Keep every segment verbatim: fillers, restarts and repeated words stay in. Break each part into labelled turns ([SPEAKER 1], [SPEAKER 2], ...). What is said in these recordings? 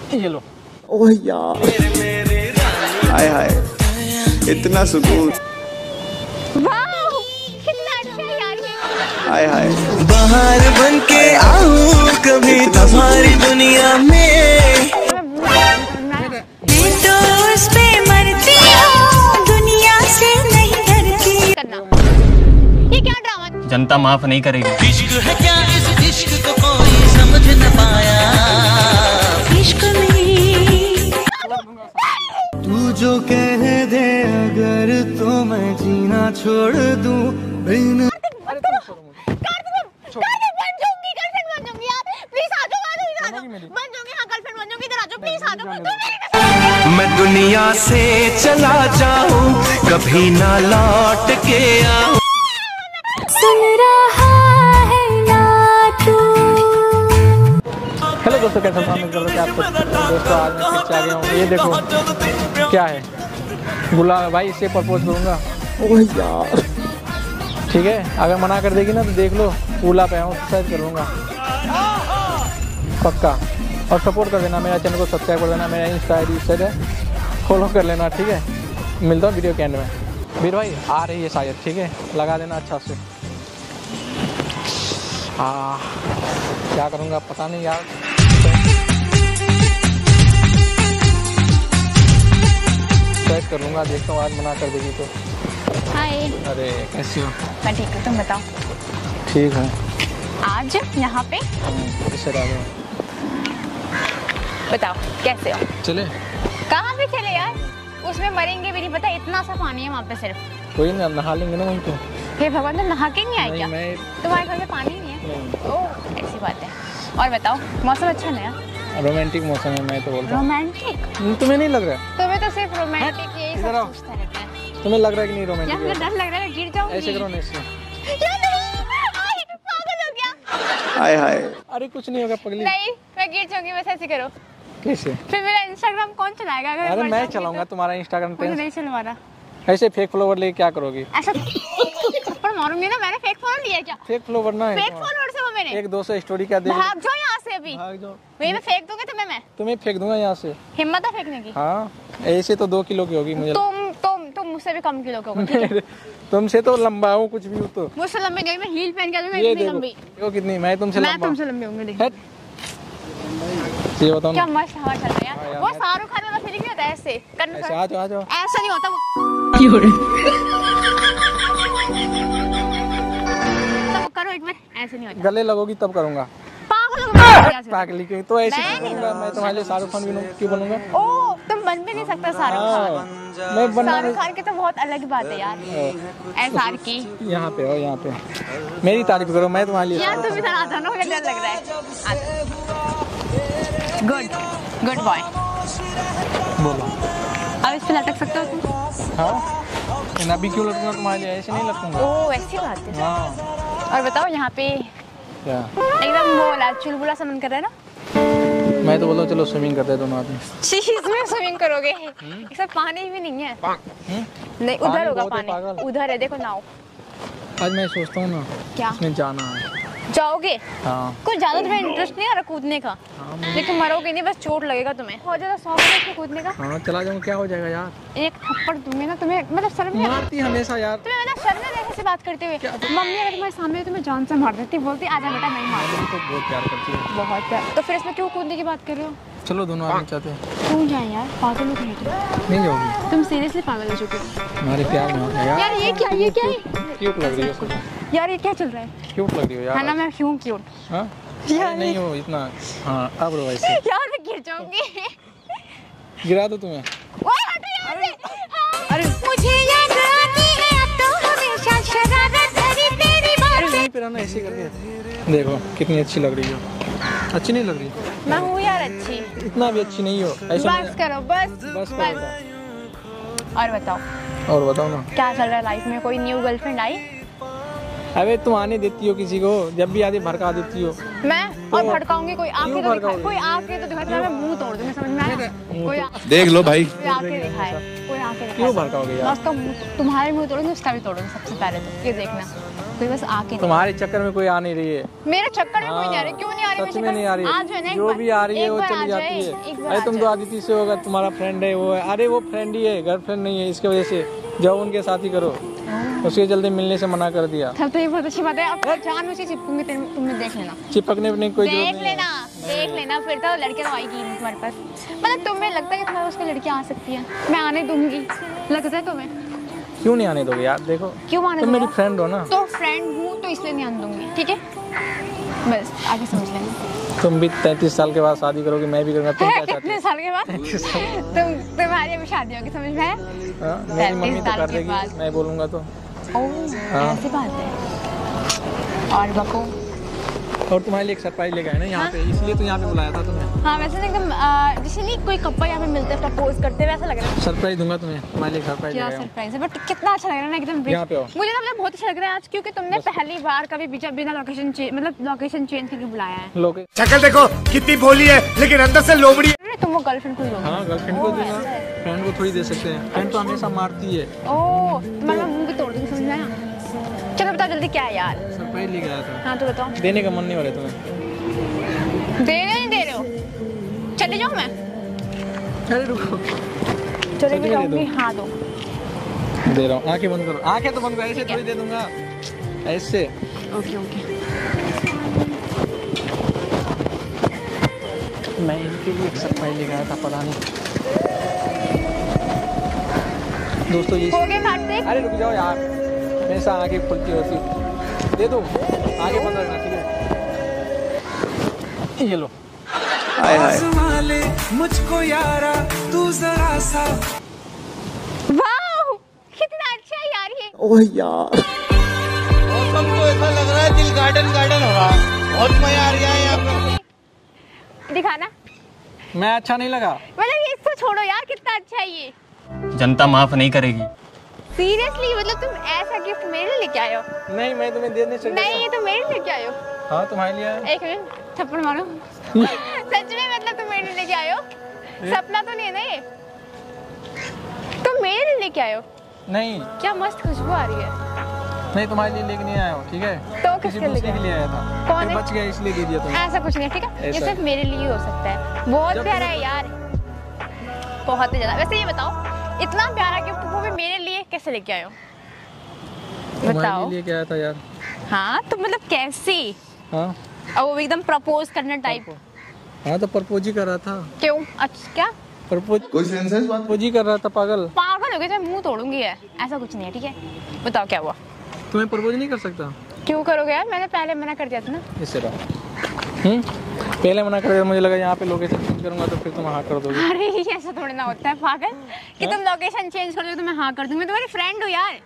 [SPEAKER 1] ये लो।
[SPEAKER 2] ओह यार, हाय हाय, इतना सुकून।
[SPEAKER 3] वाह, कितना अच्छा है यार ये।
[SPEAKER 2] हाय हाय,
[SPEAKER 4] बाहर बन के आऊं कभी तुम्हारी दुनिया में, मैं तो उस पे मरती हूँ, दुनिया से नहीं डरती।
[SPEAKER 3] करना ये क्या ड्रामा?
[SPEAKER 1] जनता माफ नहीं करेगी।
[SPEAKER 4] इश्क है क्या, इस इश्क को कोई समझ न पाया। इश्क में तू जो कह दे अगर तो मैं जीना छोड़ दूं बिन। मैं दुनिया से चला जाऊं कभी ना लौट के आऊं।
[SPEAKER 3] सुन रहा है ना तू।
[SPEAKER 1] हेलो दोस्तों, कैसे स्वागत कर रहे हैं आपको दोस्तों। आज मैं फिर से आ गया हूँ। ये देखो क्या है, गुलाब भाई, इसे प्रपोज करूँगा।
[SPEAKER 2] ओह यार,
[SPEAKER 1] ठीक है, अगर मना कर देगी ना तो देख लो, कूला पे हूँ, एक्सरसाइज कर लूँगा पक्का। और सपोर्ट कर देना, मेरा चैनल को सब्सक्राइब कर देना, मेरा इंस्टा आई डी है, फॉलो कर लेना। ठीक है, मिलता हूँ वीडियो के एंड में। वीर भाई आ रही है शायद, ठीक है, लगा देना अच्छा से। हाँ, क्या करूँगा पता नहीं यार। सेट कर लूँगा, देखता हूँ आज मना कर देगी तो।
[SPEAKER 3] हाय।
[SPEAKER 1] अरे कैसी हो?
[SPEAKER 3] मैं ठीक हूँ, तुम बताओ।
[SPEAKER 1] ठीक है।
[SPEAKER 3] आज यहाँ पे
[SPEAKER 1] इसे डालो।
[SPEAKER 3] बताओ कैसे हो?
[SPEAKER 1] चले
[SPEAKER 3] कहाँ पे चले यार, उसमें मरेंगे भी नहीं, पता इतना सा पानी है वहाँ पे सिर्फ।
[SPEAKER 1] कोई ना, नहा लेंगे ना वहीं पे।
[SPEAKER 3] हे भगवान, तुम नहा के नहीं आए क्या?
[SPEAKER 1] मैं
[SPEAKER 3] तुम्हारे घर में पानी नहीं है?
[SPEAKER 1] नहीं।
[SPEAKER 3] ओह ऐसी बात है। और बताओ, मौसम अच्छा नहीं है?
[SPEAKER 1] रोमांटिक मौसम है, मैं तो बोलता हूँ।
[SPEAKER 3] रोमांटिक?
[SPEAKER 1] तुम्हें नहीं लग रहा है?
[SPEAKER 3] तुम्हें तो सिर्फ रोमांटिक यही
[SPEAKER 1] इधर
[SPEAKER 3] सब
[SPEAKER 1] आओ।
[SPEAKER 3] सोचता रहता है।
[SPEAKER 1] तुम्हें लग रहा है कि नहीं
[SPEAKER 3] यार
[SPEAKER 1] रोमांटिक
[SPEAKER 3] मुझे
[SPEAKER 1] है?
[SPEAKER 3] डर लग रहा है, गिर जाऊंगी।
[SPEAKER 1] ऐसे करो ना, ऐसे।
[SPEAKER 3] यार नहीं, आई, तुम पागल हो गया।
[SPEAKER 2] हाय हाय,
[SPEAKER 1] अरे कुछ नहीं होगा पगली।
[SPEAKER 3] नहीं, मैं गिर जाऊंगी, बस ऐसे करो।
[SPEAKER 1] कैसे?
[SPEAKER 3] फिर मेरा इंस्टाग्राम कौन चलाएगा अगर
[SPEAKER 1] अरे
[SPEAKER 3] मर
[SPEAKER 1] मैं
[SPEAKER 3] जाऊंगी
[SPEAKER 1] चलाऊंगा
[SPEAKER 3] तो?
[SPEAKER 1] तुम्हारा इंस्टाग्राम
[SPEAKER 3] मुझे
[SPEAKER 1] पे।
[SPEAKER 3] नहीं चलवाना।
[SPEAKER 1] ऐसे फेक फॉलोवर लेके क्या करोगी?
[SPEAKER 3] ऐसा थप्पड़ मारूंगी ना। मैंने फेक फॉलो लिया क्या?
[SPEAKER 1] फेक फॉलोवर ना है
[SPEAKER 3] फेक
[SPEAKER 1] तुम्हारा।
[SPEAKER 3] फॉलोअर से वो मैंने।
[SPEAKER 1] एक दो सौ स्टोरी क्या दे
[SPEAKER 3] भाग जाओ यहाँ से अभी।
[SPEAKER 1] भाग जाओ।
[SPEAKER 3] वही मैं फेंक दूंगी तुम्हें मैं।
[SPEAKER 1] तुम्हें फेंक दूंगा यहाँ से।
[SPEAKER 3] हिम्मत है फेंकने की?
[SPEAKER 1] हाँ, ऐसे तो दो किलो की होगी मुझे।
[SPEAKER 3] तुम तुम तुम मुझसे भी कम किलो के होगे, ठीक है?
[SPEAKER 1] तुमसे तो लंबा हूँ, कुछ भी हो तो।
[SPEAKER 3] मुझसे लंबी नहीं, मैं हील पहन के आई, मैं
[SPEAKER 1] ये
[SPEAKER 3] इतनी
[SPEAKER 1] देखो,
[SPEAKER 3] लंबी।
[SPEAKER 1] देखो कितनी, मैं तुमसे
[SPEAKER 3] मैं
[SPEAKER 1] लंबा।
[SPEAKER 3] तुमसे लंबी होंगी, देखो।
[SPEAKER 1] हट। ये बताओ
[SPEAKER 3] क्या
[SPEAKER 1] ना।
[SPEAKER 3] मस्त हवा चल रहा है
[SPEAKER 1] हाँ
[SPEAKER 3] यार।
[SPEAKER 1] यार,
[SPEAKER 3] वो
[SPEAKER 1] मैं-
[SPEAKER 3] शाहरुख खान वाला फीलिंग नहीं होता है ऐसे करने
[SPEAKER 1] ऐसे
[SPEAKER 3] से?
[SPEAKER 1] आ जाओ, आ जाओ।
[SPEAKER 3] ऐसा नहीं होता वो। तब करो एक बार, ऐसे नहीं होता।
[SPEAKER 1] गले लगोगी तब करूंगा।
[SPEAKER 3] पागल हो गए हो?
[SPEAKER 1] पागल की तो ऐसे
[SPEAKER 3] मैं
[SPEAKER 1] क्यों करूंगा? मैं तुम्हारे लिए शाहरुख खान भी क्यों बनूंगा?
[SPEAKER 3] ओ, तुम बन भी नहीं सकता शाहरुख खान।
[SPEAKER 1] हाँ, मैं बनना
[SPEAKER 3] शाहरुख खान की तो बहुत अलग बात है यार। एस आर की।
[SPEAKER 1] यहाँ पे हो, यहाँ पे मेरी तारीफ करो, मैं तुम्हारे लिए।
[SPEAKER 3] यार तुम इधर आ जाओ ना, मुझे डर लग रहा है। Good good boy.
[SPEAKER 1] बोलो।
[SPEAKER 3] अब इस पे लटक सकते हो तुम?
[SPEAKER 1] हाँ, लेकिन अभी क्यों लटकूंगा तुम्हारे लिए? ऐसे नहीं लटकूंगा।
[SPEAKER 3] ओ ऐसी बात है।
[SPEAKER 1] हाँ।
[SPEAKER 3] और बताओ, यहाँ पे
[SPEAKER 1] क्या?
[SPEAKER 3] एकदम बोला चुलबुला सा मन कर रहा है ना?
[SPEAKER 1] मैं तो बोलता हूँ चलो स्विमिंग करते हैं दोनों आदमी।
[SPEAKER 3] चीज में स्विमिंग करोगे? इसमें पानी भी नहीं है। नहीं, उधर
[SPEAKER 1] पानी
[SPEAKER 3] होगा
[SPEAKER 1] बहुत है,
[SPEAKER 3] पानी,
[SPEAKER 1] पागल।
[SPEAKER 3] उधर है, देखो नाव।
[SPEAKER 1] आज मैं सोचता हूँ ना,
[SPEAKER 3] क्या?
[SPEAKER 1] इसमें जाना है।
[SPEAKER 3] जाओगे?
[SPEAKER 1] हाँ।
[SPEAKER 3] कुछ ज्यादा तुम्हें इंटरेस्ट नहीं आ रहा कूदने का? लेकिन मरोगे नहीं, बस चोट लगेगा तुम्हें। बहुत ज्यादा शौक है इसमें कूदने का?
[SPEAKER 1] हाँ, चला जाऊँ, क्या हो जाएगा यार?
[SPEAKER 3] एक थप्पड़ दूंगी ना तुम्हें, मतलब शर्म नहीं आ रही?
[SPEAKER 1] मारती हमेशा यार।
[SPEAKER 3] तुम्हें ना शर्म नहीं कैसे बात करते हुए? मम्मी अगर तुम्हारे सामने तुम्हें जान से मार देती, बोलती आजा बेटा नहीं मार।
[SPEAKER 1] तुम तो बहुत प्यार करती है।
[SPEAKER 3] बहुत प्यार। तो फिर इसमें क्यों कूदने की बात कर रहे हो?
[SPEAKER 1] चलो दोनों आदमी चाहते हैं।
[SPEAKER 3] क्यों जाए यार, पागल हो गए तुम।
[SPEAKER 1] नहीं जाओगी?
[SPEAKER 3] तुम सीरियसली पागल हो चुके हो।
[SPEAKER 1] हमारे प्यार में हो गया यार।
[SPEAKER 3] यार ये क्या, ये क्या है?
[SPEAKER 1] क्यूट लग रही हो,
[SPEAKER 3] यार ये क्या चल रहा है?
[SPEAKER 1] क्यूट लग रही हो
[SPEAKER 3] है ना,
[SPEAKER 1] यार।
[SPEAKER 3] मैं क्यों क्यूट?
[SPEAKER 1] हाँ?
[SPEAKER 3] यार
[SPEAKER 1] नहीं हो इतना। हाँ, अब रो ऐसे।
[SPEAKER 3] यार मैं गिर जाऊंगी।
[SPEAKER 1] गिरा दो तुम्हें।
[SPEAKER 3] ओए हटो यहाँ से। अरे मुझे याद आती है अब तो हमेशा शरारत भरी तेरी बातें।
[SPEAKER 1] यहीं पे रहना, ऐसे करके देखो कितनी अच्छी लग रही हो। अच्छी नहीं लग रही?
[SPEAKER 3] मैं हूँ यार अच्छी।
[SPEAKER 1] इतना भी अच्छी नहीं हो ऐसे।
[SPEAKER 3] बस करो, बस
[SPEAKER 1] बस
[SPEAKER 3] बस।
[SPEAKER 1] करो।
[SPEAKER 3] और बताओ
[SPEAKER 1] और बताओ ना,
[SPEAKER 3] क्या चल रहा है लाइफ में? कोई न्यू गर्लफ्रेंड आई?
[SPEAKER 1] अबे तुम आने देती हो किसी को, जब भी आती भड़का देती हो।
[SPEAKER 3] मैं और भड़काऊंगी? कोई आके
[SPEAKER 1] क्यों
[SPEAKER 3] तो दिखाए,
[SPEAKER 1] भड़काओगी?
[SPEAKER 3] कोई आके तो दिखाए, मैं मुंह तोड़ दूंगी, समझ में आया? कोई आ-
[SPEAKER 2] देख लो भाई।
[SPEAKER 3] कोई आके दिखाए, कोई आके दिखाए।
[SPEAKER 1] क्यों भड़काओगे यार?
[SPEAKER 3] मैं उसका मुंह, तुम्हारे मुंह तोड़ूंगी, उसका भी तोड़ूंगी सबसे पहले तो, ये देखना। कोई बस आके
[SPEAKER 1] तुम्हारे चक्कर में कोई आ नहीं रही है।
[SPEAKER 3] मेरे चक्कर में कोई नहीं आ रही, क्यों नहीं आ रही?
[SPEAKER 1] सच में नहीं आ रही है, जो भी आ रही है वो चली जाती है। अरे तुम तो आदित्य से होगा, तुम्हारा फ्रेंड है वो है। अरे वो फ्रेंड ही है, गर्लफ्रेंड नहीं है, इसकी वजह से जाओ उनके साथ ही करो। उसके जल्दी मिलने से मना कर दिया।
[SPEAKER 3] तब तो ये बहुत अच्छी बात है। अब जान मुझे चिपकूंगी, तुमने देख लेना।
[SPEAKER 1] चिपकने में कोई जरूरत
[SPEAKER 3] देख
[SPEAKER 1] नहीं है।
[SPEAKER 3] लेना, देख लेना, फिर तो लड़के तो आएगी नहीं तुम्हारे पास। मतलब तुम्हें लगता है कि तुम्हारे उसकी लड़की आ सकती है? मैं आने दूंगी, लगता है तुम्हें?
[SPEAKER 1] क्यों नहीं आने दोगे यार? देखो
[SPEAKER 3] क्यों आने
[SPEAKER 1] तुम मेरी
[SPEAKER 3] दूंगा?
[SPEAKER 1] फ्रेंड हो ना।
[SPEAKER 3] तो फ्रेंड हूँ तो इसलिए नहीं आने दूंगी, ठीक है? बस आगे समझ लेना।
[SPEAKER 1] तुम भी तैंतीस साल के बाद शादी करोगे, मैं भी करूँगा। तुम क्या चाहती
[SPEAKER 3] कितने
[SPEAKER 1] हो?
[SPEAKER 3] साल के बाद? तुम तुम्हारी अभी शादी होगी, समझ में आया?
[SPEAKER 1] हाँ, मेरी मम्मी तो
[SPEAKER 3] साल
[SPEAKER 1] कर
[SPEAKER 3] के
[SPEAKER 1] देगी,
[SPEAKER 3] बाद।
[SPEAKER 1] मैं बोलूँगा तो।
[SPEAKER 3] ओह,
[SPEAKER 1] हाँ।
[SPEAKER 3] ऐसी बात है। और बको।
[SPEAKER 1] और तुम्हारे लिए एक सरप्राइज लेके आए ना यहाँ पे, इसलिए तो यहाँ पे बुलाया था तुम्हें।
[SPEAKER 3] हाँ वैसे ना एकदम आ, जैसे नहीं कोई कपल यहाँ पे मिलते हैं प्रपोज करते हैं, वैसा लग रहा है।
[SPEAKER 1] सरप्राइज दूंगा तुम्हें, तुम्हारे लिए सरप्राइज
[SPEAKER 3] क्या
[SPEAKER 1] लेके आया हूँ।
[SPEAKER 3] सरप्राइज है, बट कितना अच्छा लग रहा है ना एकदम।
[SPEAKER 1] यहाँ पे आओ।
[SPEAKER 3] मुझे ना मतलब बहुत अच्छा लग रहा है आज, क्योंकि तुमने पहली बार कभी बिना बिना लोकेशन चेंज मतलब लोकेशन चेंज करके बुलाया है।
[SPEAKER 1] लोगे
[SPEAKER 2] शक्ल देखो कितनी भोली है, लेकिन अंदर से लोमड़ी है।
[SPEAKER 3] तुम वो गर्लफ्रेंड को ही लोगे?
[SPEAKER 1] हाँ, गर्लफ्रेंड को देना, फ्रेंड को थोड़ी दे सकते हैं। फ्रेंड तो हमेशा मारती है।
[SPEAKER 3] ओह, तुम्हारा मुंह भी तोड़ दूंगी, समझ में आया? चलो बताओ जल्दी क्या है यार?
[SPEAKER 1] सरप्राइज लेके आया था।
[SPEAKER 3] हाँ तो बताओ।
[SPEAKER 1] देने का मन नहीं हो रहा तुम्हें?
[SPEAKER 3] दे रहे हो नहीं दे रहे हो? चले जाऊँ मैं?
[SPEAKER 1] अरे रुको,
[SPEAKER 3] चले भी
[SPEAKER 1] दे
[SPEAKER 3] जाऊँगी।
[SPEAKER 1] दो।
[SPEAKER 3] हाँ दो।
[SPEAKER 1] दे रहा हूँ। आंखें बंद करो, आंखें तो बंद करो, ऐसे थोड़ी दे दूंगा, ऐसे।
[SPEAKER 3] Okay okay.
[SPEAKER 1] मैं इनके लिए एक सरप्राइज लेके आया था, पता नहीं दोस्तों ये।
[SPEAKER 3] हो गए कार्तिक?
[SPEAKER 1] अरे रुक जाओ यार, हमेशा आंखें खुलती होती। दे दो, आगे बंद रखना, ठीक है? ये लो।
[SPEAKER 2] हाय हाय
[SPEAKER 4] वाले मुझको यारा तू जरा सा।
[SPEAKER 3] वाह, कितना अच्छा है यार ये।
[SPEAKER 2] ओह यार,
[SPEAKER 5] मौसम तो ऐसा लग रहा है दिल गार्डन गार्डन हो रहा है, बहुत मजा आ रहा है यहाँ पे।
[SPEAKER 3] दिखाना।
[SPEAKER 1] मैं अच्छा नहीं लगा?
[SPEAKER 3] मतलब ये इसको छोड़ो यार, कितना अच्छा है ये।
[SPEAKER 5] जनता माफ नहीं करेगी।
[SPEAKER 3] सीरियसली मतलब तुम ऐसा गिफ्ट मेरे लिए लेके आए हो?
[SPEAKER 1] नहीं, मैं तुम्हें दे नहीं सकता।
[SPEAKER 3] नहीं, ये तो मेरे लिए लेके आए हो।
[SPEAKER 1] हाँ, तुम्हारे लिए आया।
[SPEAKER 3] एक मिनट, थप्पड़ मारो। सच में मतलब तुम मेरे लिए लेके आए हो? सपना तो नहीं है ना ये? तुम मेरे लिए लेके आए हो?
[SPEAKER 1] नहीं
[SPEAKER 3] क्या मस्त खुशबू आ रही है।
[SPEAKER 1] नहीं, तुम्हारे लिए लेके नहीं आया हूँ, ठीक है?
[SPEAKER 3] तो
[SPEAKER 1] किसी
[SPEAKER 3] किसके
[SPEAKER 1] दूसरे
[SPEAKER 3] लिए?
[SPEAKER 1] के लिए आया था।
[SPEAKER 3] कौन
[SPEAKER 1] फिर
[SPEAKER 3] है?
[SPEAKER 1] बच गया इसलिए दे दिया तुम्हें।
[SPEAKER 3] ऐसा कुछ नहीं है, ठीक है? ये
[SPEAKER 1] ऐसा
[SPEAKER 3] सिर्फ मेरे लिए ही हो सकता है। बहुत
[SPEAKER 1] जब
[SPEAKER 3] प्यारा है यार, बहुत ही ज्यादा। वैसे ये बताओ, इतना प्यारा गिफ्ट वो भी मेरे लिए कैसे लेके आए हो?
[SPEAKER 1] तुम्हारे
[SPEAKER 3] बताओ।
[SPEAKER 1] लिए लेके आया था यार।
[SPEAKER 3] हाँ तो मतलब कैसे?
[SPEAKER 1] हाँ
[SPEAKER 3] और वो एकदम प्रपोज करने टाइप?
[SPEAKER 1] हाँ, तो प्रपोज ही कर रहा था।
[SPEAKER 3] क्यों? अच्छा क्या?
[SPEAKER 1] प्रपोज
[SPEAKER 2] कोई सेंसेस बात?
[SPEAKER 1] प्रपोज ही कर रहा था, पागल।
[SPEAKER 3] पागल हो गए, तो मुंह तोड़ूंगी है। ऐसा कुछ नहीं है, ठीक है? बताओ क्या हुआ?
[SPEAKER 1] तुम्हें प्रपोज नहीं कर सकता?
[SPEAKER 3] क्यों करोगे यार? मैंने पहले मना कर दिया था ना।
[SPEAKER 1] इससे रहा। हम्म पहले मना कर दिया, मुझे लगा यहाँ पे लोकेशन चेंज करूंगा तो फिर तुम हाँ कर दोगे।
[SPEAKER 3] अरे ऐसा थोड़ी ना होता है पागल, कि तुम लोकेशन चेंज कर दो तो मैं हाँ कर दूंगी। मैं तुम्हारी फ्रेंड हूँ यार।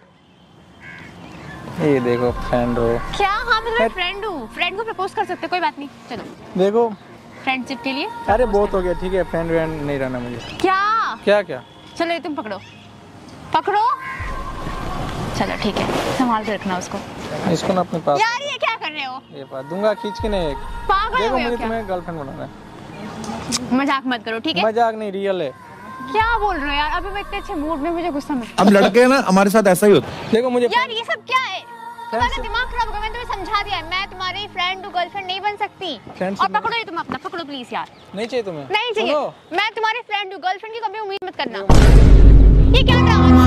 [SPEAKER 1] ये देखो, फ्रेंड हो।
[SPEAKER 3] क्या? हाँ मैं तुम्हारी फ्रेंड हूँ, फ्रेंड को प्रपोज कर सकते, कोई बात नहीं। चलो
[SPEAKER 1] देखो,
[SPEAKER 3] फ्रेंडशिप के लिए।
[SPEAKER 1] अरे बहुत हो गया, ठीक है? फ्रेंड व्रेंड नहीं रहना मुझे।
[SPEAKER 3] क्या
[SPEAKER 1] क्या क्या?
[SPEAKER 3] चलो ये तुम पकड़ो, पकड़ो। चलो ठीक है, संभाल के रखना उसको।
[SPEAKER 1] इसको ना अपने पास।
[SPEAKER 3] यार ये क्या कर रहे हो?
[SPEAKER 1] ये पास दूंगा खींच के नहीं।
[SPEAKER 3] पागल हो
[SPEAKER 1] देखो,
[SPEAKER 3] गए हो
[SPEAKER 1] मुझे
[SPEAKER 3] क्या?
[SPEAKER 1] तुम्हें गर्लफ्रेंड बनाना है।
[SPEAKER 3] मजाक मत करो, ठीक है?
[SPEAKER 1] मजाक नहीं, रियल है।
[SPEAKER 3] क्या बोल रहे हो यार? अभी मैं इतने अच्छे मूड में, मुझे गुस्सा मत।
[SPEAKER 2] अब लड़के हैं ना, हमारे साथ ऐसा ही होता है।
[SPEAKER 1] देखो मुझे
[SPEAKER 3] यार ये सब क्या है? तुम्हारा दिमाग खराब होगा। मैंने तुम्हें समझा दिया है, मैं तुम्हारी फ्रेंड हूँ, गर्लफ्रेंड नहीं बन सकती।
[SPEAKER 1] Friendship
[SPEAKER 3] और पकड़ो ये, तुम अपना पकड़ो प्लीज यार।
[SPEAKER 1] नहीं चाहिए तुम्हें?
[SPEAKER 3] नहीं चाहिए।
[SPEAKER 1] सुनो।
[SPEAKER 3] मैं तुम्हारी फ्रेंड हूँ, गर्लफ्रेंड की कभी उम्मीद मत करना। ये क्या ड्रामा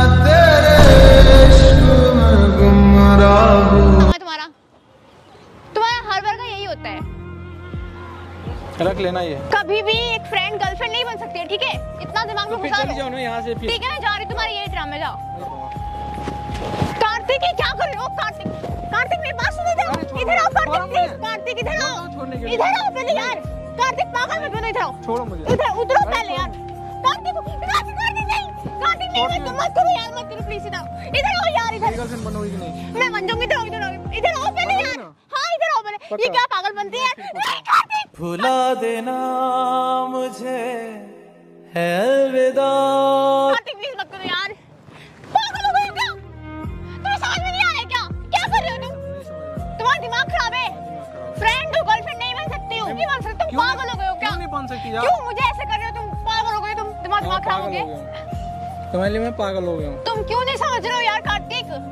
[SPEAKER 3] है तुम्हारा? तुम्हारा हर बार का यही होता है।
[SPEAKER 1] रख लेना ये।
[SPEAKER 3] कभी भी एक फ्रेंड गर्लफ्रेंड नहीं बन सकती है, ठीक है? इतना दिमाग
[SPEAKER 1] तो
[SPEAKER 3] में
[SPEAKER 1] फिर
[SPEAKER 3] घुसा
[SPEAKER 1] चली
[SPEAKER 3] लो।
[SPEAKER 1] जाओ ना यहाँ से फिर।
[SPEAKER 3] ठीक है मैं जा रही हूँ, तुम्हारी यही ड्रामे। जाओ। कार्तिक ये क्या कर रहे हो? कार्तिक, कार्तिक मेरी बात सुनो, इधर आओ, इधर आओ कार्तिक प्लीज। कार्तिक इधर आओ, इधर आओ पहले यार। कार्तिक पागल मत बनो, इधर आओ।
[SPEAKER 1] छोड़ो मुझे।
[SPEAKER 3] इधर उतरो पहले यार। कार्तिक, कार्तिक, कार्तिक नहीं, कार्तिक नहीं, मत मत करो यार, मत करो प्लीज। इधर आओ, इधर आओ यार, इधर।
[SPEAKER 1] गर्लफ्रेंड बनोगी कि नहीं?
[SPEAKER 3] मैं बन जाऊंगी। इधर आओ, इधर आओ, इधर आओ पहले यार। हाँ इधर आओ पहले। ये क्या पागल बनती है यार? कार्तिक
[SPEAKER 4] भुला देना मुझे है अलविदा।
[SPEAKER 3] कार्तिक प्लीज मत करो यार। पागल हो गए हो क्या? तुम्हें समझ में नहीं आ रहा है क्या? क्या कर रहे हो तुम? तुम्हारा दिमाग खराब है। फ्रेंड हो, गर्लफ्रेंड नहीं बन सकती हो। क्यों बन सकती? तुम पागल हो गए हो क्या?
[SPEAKER 1] क्यों नहीं बन सकती यार?
[SPEAKER 3] क्यों मुझे ऐसे कर रहे हो? तुम पागल हो गए, तुम तुम्हारा दिमाग खराब हो गया।
[SPEAKER 1] तुम्हारे लिए मैं पागल हो गया हूँ।
[SPEAKER 3] तुम क्यों नहीं समझ रहे हो यार कार्तिक?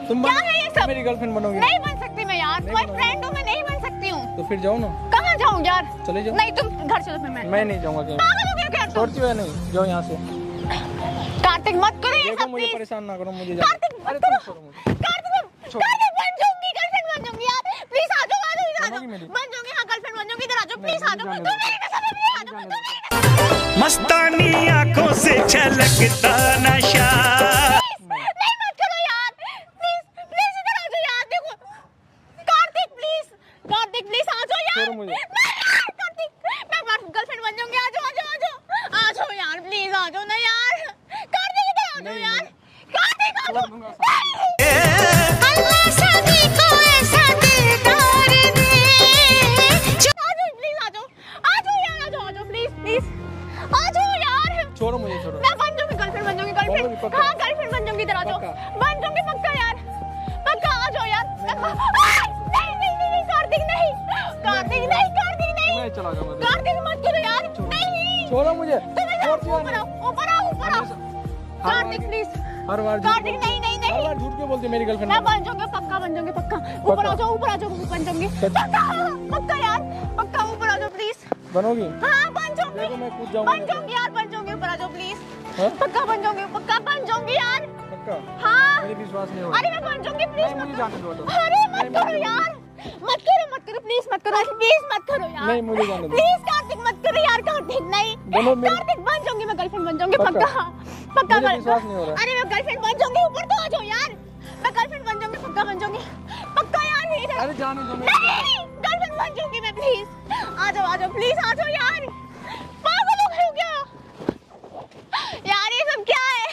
[SPEAKER 1] तुम
[SPEAKER 3] क्या है ये सब?
[SPEAKER 1] मेरी गर्लफ्रेंड बनोगी?
[SPEAKER 3] नहीं बन सकती मैं यार, तुम्हारी फ्रेंड हूँ मैं, नहीं बन सकती हूँ।
[SPEAKER 1] तो फिर जाओ ना।
[SPEAKER 3] कहाँ जाऊँ यार?
[SPEAKER 1] चले जाओ।
[SPEAKER 3] नहीं तुम घर चलो फिर। मैं
[SPEAKER 1] मैं नहीं जाऊंगा कहीं।
[SPEAKER 3] पागल हो गए क्या तुम?
[SPEAKER 1] छोड़ती हो नहीं, जाओ यहाँ से।
[SPEAKER 3] कार्तिक मत करो ये
[SPEAKER 1] देखो
[SPEAKER 3] सब
[SPEAKER 1] मुझे
[SPEAKER 3] प्लीज।
[SPEAKER 1] परेशान ना करो, मुझे
[SPEAKER 3] कार्तिक
[SPEAKER 1] अरे
[SPEAKER 3] मत
[SPEAKER 1] तुम
[SPEAKER 3] करो।
[SPEAKER 1] छोड़ो मुझे।
[SPEAKER 3] कार्तिक कार्तिक बन जाऊंगी, गर्लफ्रेंड बन जाऊंगी यार, प्लीज आ जाओ, आ जाओ, इधर आ
[SPEAKER 1] बनोगी मेरी?
[SPEAKER 3] जाओ, बन जाऊंगी, हाँ गर्लफ्रेंड बन जाऊंगी, इधर आ जाओ प्लीज, आ जाओ,
[SPEAKER 1] जाने
[SPEAKER 3] तुम
[SPEAKER 1] दो।
[SPEAKER 3] मेरे कसम है, प्लीज आ जाओ, तुम मेरे कसम।
[SPEAKER 6] मस्तानी आंखों से छलकता नशा।
[SPEAKER 3] नहीं मत करो यार, प्लीज प्लीज इधर आ जाओ यार, देखो कार्तिक प्लीज, कार्तिक प्लीज आ जाओ यार।
[SPEAKER 1] छोड़ो मुझे।
[SPEAKER 3] नहीं यार कार्तिक, मैं तुम्हारी गर्लफ्रेंड बन जाऊंगी, आ जाओ आ जाओ आ जाओ आ जाओ यार, प्लीज आ जाओ ना यार, कार्तिक इधर आ जाओ
[SPEAKER 1] नहीं,
[SPEAKER 3] यार, कार्तिक आ जाओ।
[SPEAKER 1] दूंगा
[SPEAKER 3] अल्लाह सभी को ऐसा दिलदार दे। आ जाओ प्लीज, आ जाओ आ जाओ यार, आ जाओ आ जाओ प्लीज प्लीज आ जाओ यार।
[SPEAKER 1] छोड़ो मुझे, छोड़ो।
[SPEAKER 3] मैं बन जाऊंगी गर्लफ्रेंड, बन जाऊंगी
[SPEAKER 1] बनोगी
[SPEAKER 3] गर्लफ्रेंड,
[SPEAKER 1] पक्का?
[SPEAKER 3] हाँ गर्लफ्रेंड बन जाऊंगी, इधर आ जाओ,
[SPEAKER 1] पक्का?
[SPEAKER 3] बन जाऊंगी पक्का यार, पक्का आ जाओ यार। आ, नहीं नहीं नहीं नहीं कार्तिक नहीं, कार्तिक नहीं, कार्तिक नहीं,
[SPEAKER 1] मैं चला जाऊंगा।
[SPEAKER 3] कार्तिक मत करो यार, नहीं
[SPEAKER 1] छोड़ो मुझे।
[SPEAKER 3] तुम इधर
[SPEAKER 1] छोड़ती हो
[SPEAKER 3] ऊपर
[SPEAKER 1] नहीं?
[SPEAKER 3] आओ, ऊपर आओ, ऊपर आओ,
[SPEAKER 1] हर
[SPEAKER 3] कार्तिक
[SPEAKER 1] बार-
[SPEAKER 3] प्लीज,
[SPEAKER 1] हर बार झूठ
[SPEAKER 3] कार्तिक
[SPEAKER 1] बोलती हो।
[SPEAKER 3] नहीं नहीं
[SPEAKER 1] हर
[SPEAKER 3] नहीं,
[SPEAKER 1] बार झूठ क्यों बोलती है मेरी गर्लफ्रेंड?
[SPEAKER 3] मैं बन जाऊंगी पक्का, बन जाऊंगी पक्का, ऊपर आ जाओ, ऊपर आ जाओ, बन जाऊंगी पक्का, पक्का यार, पक्का ऊपर आ जाओ प्लीज,
[SPEAKER 1] बनोगी?
[SPEAKER 3] हाँ बन जाऊंगी,
[SPEAKER 1] देखो मैं कूद जाऊंगा।
[SPEAKER 3] बन जाऊंगी यार, बन जाऊंगी, ऊपर आ जाओ प्लीज,
[SPEAKER 1] हाँ?
[SPEAKER 3] पक्का बन जाऊंगी, पक्का बन जाऊंगी यार,
[SPEAKER 1] पक्का?
[SPEAKER 3] हाँ
[SPEAKER 1] मेरी विश्वास नहीं होगा।
[SPEAKER 3] अरे मैं बन जाऊंगी प्लीज,
[SPEAKER 1] नहीं,
[SPEAKER 3] मत
[SPEAKER 1] मुझे
[SPEAKER 3] करो,
[SPEAKER 1] जाने दो तो।
[SPEAKER 3] अरे मत करो यार, मत करो मत करो प्लीज, मत करो प्लीज, मत करो यार,
[SPEAKER 1] नहीं, मुझे जाने दो।
[SPEAKER 3] प्लीज कार्तिक मत करो यार, कार्तिक नहीं,
[SPEAKER 1] दोनों मेरे-
[SPEAKER 3] कार्तिक बन जाऊंगी मैं, गर्लफ्रेंड बन जाऊंगी
[SPEAKER 1] पक्का?
[SPEAKER 3] पक्का, पक्का
[SPEAKER 1] मुझे
[SPEAKER 3] कर-
[SPEAKER 1] विश्वास नहीं हो रहा।
[SPEAKER 3] अरे मैं गर्लफ्रेंड बन जाऊंगी, ऊपर तो आ जाओ यार, मैं गर्लफ्रेंड बन जाऊंगी, पक्का बन जाऊंगी, पक्का यार, इधर
[SPEAKER 1] अरे जाने दो मेरे-
[SPEAKER 3] नहीं, गर्लफ्रेंड बन जाऊंगी मैं, प्लीज आ जाओ आ जाओ प्लीज, आ जाओ यार, पागल हो गए हो क्या यार, ये सब क्या है?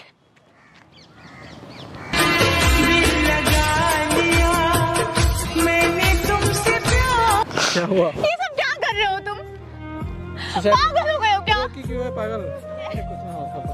[SPEAKER 4] मैंने तुमसे प्यार।
[SPEAKER 1] क्या हुआ?
[SPEAKER 3] ये सब क्या कर रहे हो तुम?
[SPEAKER 1] सुसाइड-
[SPEAKER 3] पागल हो गए हो क्या?
[SPEAKER 1] रोकी क्यों है पागल? अरे कुछ ना होता।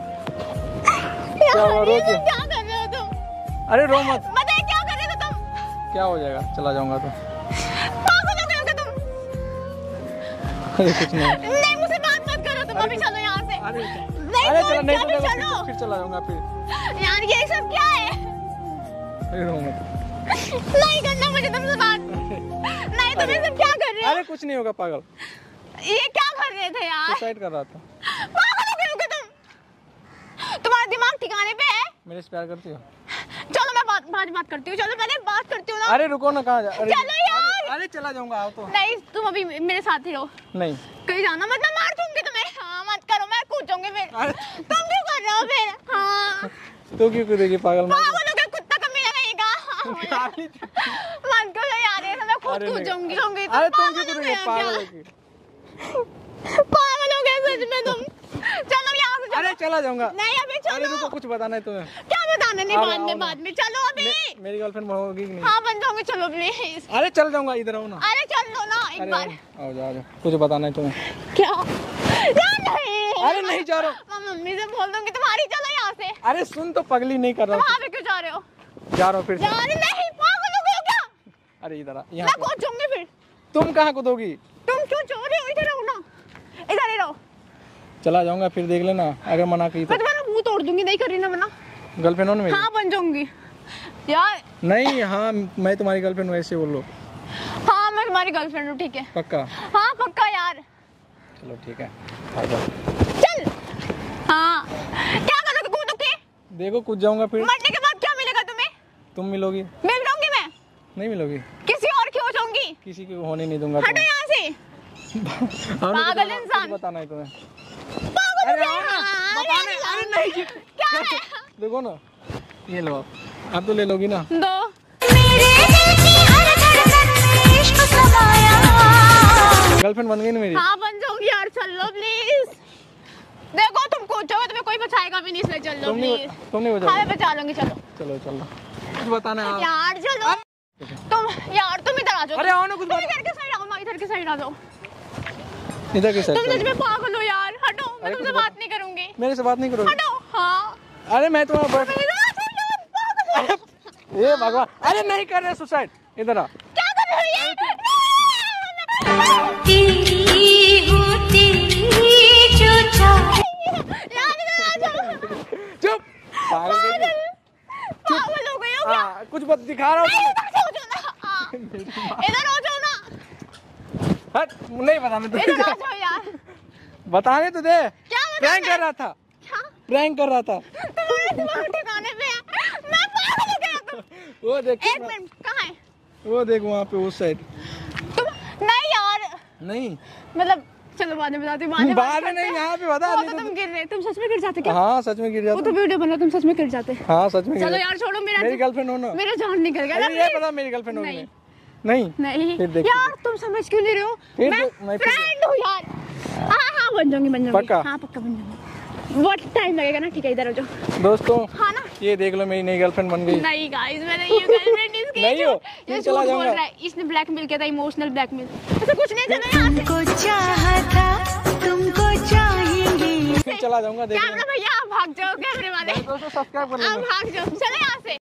[SPEAKER 3] यार,
[SPEAKER 1] हुआ,
[SPEAKER 3] ये
[SPEAKER 1] रोक
[SPEAKER 3] सब
[SPEAKER 1] क्यों?
[SPEAKER 3] क्या कर रहे हो तुम?
[SPEAKER 1] अरे रो मत।
[SPEAKER 3] बताइए क्या कर रहे थे तुम?
[SPEAKER 1] क्या हो जाएगा? चला जाऊंगा तो।
[SPEAKER 3] पागल हो गए हो क्या तुम?
[SPEAKER 1] अरे कुछ नहीं।
[SPEAKER 3] नहीं मुझसे बात मत करो तुम, अभी चलो यहाँ से।
[SPEAKER 1] अरे
[SPEAKER 3] नहीं
[SPEAKER 1] अरे
[SPEAKER 3] बोल,
[SPEAKER 1] चलो, नहीं
[SPEAKER 3] अभी
[SPEAKER 1] तो देखो,
[SPEAKER 3] चलो।
[SPEAKER 1] फिर, फिर चला जाऊंगा फिर।
[SPEAKER 3] यार ये सब क्या है?
[SPEAKER 1] अरे रो मत।
[SPEAKER 3] नहीं करना मुझे तुमसे बात। नहीं तुम ये सब क्या कर रहे
[SPEAKER 1] अरे
[SPEAKER 3] हो?
[SPEAKER 1] कुछ नहीं होगा पागल।
[SPEAKER 3] ये क्या कर रहे थे यार?
[SPEAKER 1] सुसाइड कर रहा था।
[SPEAKER 3] पागल हो गए हो क्या तुम? तुम्हारा दिमाग ठिकाने पे है?
[SPEAKER 1] मेरे से प्यार करती हो?
[SPEAKER 3] चलो मैं बात बाद में बात करती हूँ, चलो पहले बात करती हूँ ना।
[SPEAKER 1] अरे रुको ना, कहाँ जा? अरे
[SPEAKER 3] चलो यार।
[SPEAKER 1] अरे चला जाऊंगा, आओ तो।
[SPEAKER 3] नहीं तुम अभी मेरे साथ ही रहो,
[SPEAKER 1] नहीं।
[SPEAKER 3] कहीं जाना मत, मैं मार दूंगी तुम्हें। हाँ मत करो, मैं कूद जाऊंगी फिर।
[SPEAKER 1] अरे
[SPEAKER 3] तुम क्यों कर रहे हो फिर? हाँ
[SPEAKER 1] तू क्यों कूदेगी पागल?
[SPEAKER 3] पागल हो गए, कुत्ता कमीना रहेगा। मत करो यार, ये सब मैं खुद
[SPEAKER 1] अरे
[SPEAKER 3] कूद
[SPEAKER 1] नहीं।
[SPEAKER 3] जाऊंगी होंगी।
[SPEAKER 1] अरे तुम
[SPEAKER 3] पागल
[SPEAKER 1] क्यों
[SPEAKER 3] हो
[SPEAKER 1] कूदेगी?
[SPEAKER 3] गए हो
[SPEAKER 1] पागल
[SPEAKER 3] क्या?
[SPEAKER 1] हो की।
[SPEAKER 3] पागल हो गए सच में तुम। चलो यहाँ से
[SPEAKER 1] अरे
[SPEAKER 3] चलो।
[SPEAKER 1] चला जाऊंगा।
[SPEAKER 3] नहीं अभी
[SPEAKER 1] अरे रुको,
[SPEAKER 3] चलो।
[SPEAKER 1] कुछ बताना है तुम्हें।
[SPEAKER 3] क्या बताना? नहीं
[SPEAKER 1] आओ,
[SPEAKER 3] बाद
[SPEAKER 1] आओ
[SPEAKER 3] में,
[SPEAKER 1] ना।
[SPEAKER 3] बाद में चलो अभी।
[SPEAKER 1] मे- मेरी गर्लफ्रेंड होगी कि नहीं?
[SPEAKER 3] हाँ बन जाऊंगी, चलो प्लीज।
[SPEAKER 1] अरे चल जाऊंगा, इधर आओ ना।
[SPEAKER 3] अरे चल लो ना एक
[SPEAKER 1] अरे
[SPEAKER 3] बार।
[SPEAKER 1] आओ, आओ जाओ, जाओ। कुछ बताना है तुम्हें।
[SPEAKER 3] क्या? यार नहीं।
[SPEAKER 1] अरे नहीं जा रहा हूँ।
[SPEAKER 3] मैं मम्मी से बोल दूंगी तुम्हारी, चलो यहाँ से।
[SPEAKER 1] अरे सुन तो, पगली नहीं कर रहा
[SPEAKER 3] वहाँ पे क्यों जा रहे हो?
[SPEAKER 1] हूँ। जा रहा हूँ फिर से।
[SPEAKER 3] यार नहीं, पागल हो गए हो क्या?
[SPEAKER 1] अरे इधर आ,
[SPEAKER 3] मैं
[SPEAKER 1] यहाँ पे।
[SPEAKER 3] कूद जाऊंगी फिर।
[SPEAKER 1] तुम कहाँ कूदोगी?
[SPEAKER 3] तुम क्यों चो रहे हो? इधर रहो ना, इधर ही रहो।
[SPEAKER 1] चला जाऊंगा, फिर देख लेना अगर मना की तो।
[SPEAKER 3] मैं तुम्हारा मुंह तोड़ दूंगी, नहीं कर रही ना मना।
[SPEAKER 1] गर्लफ्रेंड हो ना मेरी?
[SPEAKER 3] हाँ बन जाऊंगी यार।
[SPEAKER 1] नहीं, हाँ मैं तुम्हारी गर्लफ्रेंड वैसे बोलो।
[SPEAKER 3] हाँ मैं तुम्हारी गर्लफ्रेंड हूँ, ठीक है?
[SPEAKER 1] पक्का?
[SPEAKER 3] हाँ पक्का यार।
[SPEAKER 1] चलो ठीक है, आ जाओ।
[SPEAKER 3] चल। हाँ क्या करोगे? कूदो के?
[SPEAKER 1] देखो कूद जाऊंगा फिर।
[SPEAKER 3] मरने के बाद क्या मिलेगा तुम्हें?
[SPEAKER 1] तुम मिलोगी?
[SPEAKER 3] मिल जाऊंगी मैं?
[SPEAKER 1] नहीं मिलोगी?
[SPEAKER 3] किसी और की हो जाऊंगी।
[SPEAKER 1] किसी को होने नहीं दूंगा।
[SPEAKER 3] हटो यहाँ से।
[SPEAKER 1] हाँ, कुछ
[SPEAKER 3] पागल
[SPEAKER 1] बताना-
[SPEAKER 3] इंसान।
[SPEAKER 1] कुछ बताना है तुम्हें।
[SPEAKER 3] पागल हो
[SPEAKER 1] अरे
[SPEAKER 3] गए
[SPEAKER 1] आओ ना,
[SPEAKER 3] हाँ,
[SPEAKER 1] बताने।
[SPEAKER 3] यार,
[SPEAKER 1] अरे नहीं।
[SPEAKER 3] क्या है?
[SPEAKER 1] देखो ना, ये लो आप तो ले लोगी ना?
[SPEAKER 3] दो।
[SPEAKER 1] गर्लफ्रेंड बन गई ना मेरी?
[SPEAKER 3] हाँ बन जाऊंगी यार, चल लो प्लीज। देखो तुम कूद जाओगे, तुम्हें कोई बचाएगा भी नहीं, इसलिए चल लो
[SPEAKER 1] तुम नहीं
[SPEAKER 3] प्लीज।
[SPEAKER 1] तुम नहीं
[SPEAKER 3] हाँ
[SPEAKER 1] बचाओगी?
[SPEAKER 3] मैं बचा लूंगी, चलो।
[SPEAKER 1] चलो चलो, कुछ बताना है।
[SPEAKER 3] यार चलो तुम, यार तुम इधर आ जाओ।
[SPEAKER 1] अरे आओ ना, कुछ
[SPEAKER 3] तुम
[SPEAKER 1] बता-
[SPEAKER 3] इधर के साइड आओ ना, इधर के साइड आ जाओ।
[SPEAKER 1] इधर के
[SPEAKER 3] तुम
[SPEAKER 1] साइड
[SPEAKER 3] सच में पागल हो यार, हटो। मैं
[SPEAKER 1] अरे
[SPEAKER 3] तुमसे
[SPEAKER 1] कुछ
[SPEAKER 3] बात नहीं करूंगी,
[SPEAKER 1] मेरे से बात नहीं करोगी?
[SPEAKER 3] हटो। हाँ
[SPEAKER 1] अरे मैं तुम्हारा बॉयफ्रेंड।
[SPEAKER 3] इधर आ जाओ यार, पागल हो।
[SPEAKER 1] ये भगवान, अरे नहीं कर रहे सुसाइड। इधर आ।
[SPEAKER 3] क्या कर रहे हो ये?
[SPEAKER 4] तेरी होती जो चाहे।
[SPEAKER 3] यार इधर आ जाओ।
[SPEAKER 1] चुप। पागल
[SPEAKER 3] पागल पागल हो गए हो क्या?
[SPEAKER 1] हाँ, कुछ दिखा रहा हूँ।
[SPEAKER 3] इधर से हो जाओ ना, हाँ। इधर हो जाओ ना।
[SPEAKER 1] हट, नहीं बताने तो
[SPEAKER 3] इधर आ जाओ यार।
[SPEAKER 1] बताने तो दे।
[SPEAKER 3] क्या
[SPEAKER 1] प्रैंक कर रहा था,
[SPEAKER 3] क्या?
[SPEAKER 1] प्रैंक कर रहा था।
[SPEAKER 3] तुम्हारे दिमाग ठिकाने पे है। मैं पागल हो गया तुम।
[SPEAKER 1] वो देख,
[SPEAKER 3] एक मिनट, कहाँ है?
[SPEAKER 1] वो देख वहाँ पे उस साइड।
[SPEAKER 3] तुम नहीं यार,
[SPEAKER 1] नहीं
[SPEAKER 3] मतलब चलो बाद में बताती हूँ, बाद में बात
[SPEAKER 1] बाद में
[SPEAKER 3] करते
[SPEAKER 1] नहीं,
[SPEAKER 3] हैं।
[SPEAKER 1] यहाँ पे बता
[SPEAKER 3] वो
[SPEAKER 1] दे
[SPEAKER 3] तो
[SPEAKER 1] तो।
[SPEAKER 3] तुम गिर रहे, तुम सच में गिर जाते क्या?
[SPEAKER 1] हाँ सच में गिर
[SPEAKER 3] वो तो
[SPEAKER 1] जाता।
[SPEAKER 3] वीडियो बन रहा, तुम सच में गिर जाते।
[SPEAKER 1] हाँ सच में गिर
[SPEAKER 3] चलो
[SPEAKER 1] जाता।
[SPEAKER 3] यार छोड़ो, मेरा
[SPEAKER 1] मेरी गर्लफ्रेंड हो ना।
[SPEAKER 3] मेरा जान निकल गया ना।
[SPEAKER 1] अरे ये पता मेरी गर्लफ्रेंड होगी।
[SPEAKER 3] नहीं।
[SPEAKER 1] नहीं
[SPEAKER 3] नहीं
[SPEAKER 1] फिर देख,
[SPEAKER 3] यार तुम समझ क्यों नहीं रहे हो?
[SPEAKER 1] फिर
[SPEAKER 3] मैं
[SPEAKER 1] देख, मैं फिर
[SPEAKER 3] फ्रेंड हूँ यार। हाँ हाँ बन जाऊंगी, बन जाऊंगी।
[SPEAKER 1] पक्का?
[SPEAKER 3] हाँ पक्का बन जाऊंगी। बहुत टाइम लगेगा ना, ठीक है इधर हो जाओ।
[SPEAKER 1] दोस्तों
[SPEAKER 3] हाँ ना।
[SPEAKER 1] ये देख लो मेरी नई गर्लफ्रेंड बन गई।
[SPEAKER 3] नहीं गाइस मैं नहीं हूँ गर्लफ्रेंड इसकी।
[SPEAKER 1] नहीं हो,
[SPEAKER 3] ये
[SPEAKER 1] फिर
[SPEAKER 3] झूठ
[SPEAKER 1] चला
[SPEAKER 3] बोल
[SPEAKER 1] जाऊंगा।
[SPEAKER 3] रहा है, इसने ब्लैकमेल किया था, इमोशनल ब्लैकमेल। ऐसा कुछ नहीं, चलो यहाँ से।
[SPEAKER 4] तुमको चाहा था, तुमको चाहेंगे।
[SPEAKER 1] फिर चला जाऊंगा। देख
[SPEAKER 3] कैमरा भैया आप भाग जाओ, कैमरे वाले
[SPEAKER 1] दोस्तों सब्सक्राइब कर
[SPEAKER 3] आप
[SPEAKER 1] लेना।
[SPEAKER 3] भाग जाओ, चलो यहाँ से।